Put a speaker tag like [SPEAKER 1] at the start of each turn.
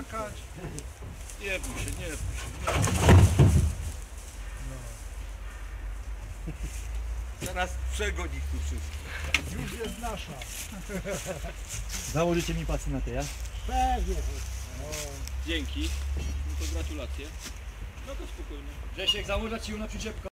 [SPEAKER 1] skakać. Nie bój się, nie bój się. No. Teraz przegoni tu wszystko.
[SPEAKER 2] Już jest nasza.
[SPEAKER 3] Założycie mi pasynatę, ja?
[SPEAKER 2] Pewnie.
[SPEAKER 1] Dzięki. No to gratulacje. No to spokojnie.
[SPEAKER 3] Grzesiek, założę ci ją na przyczepkę.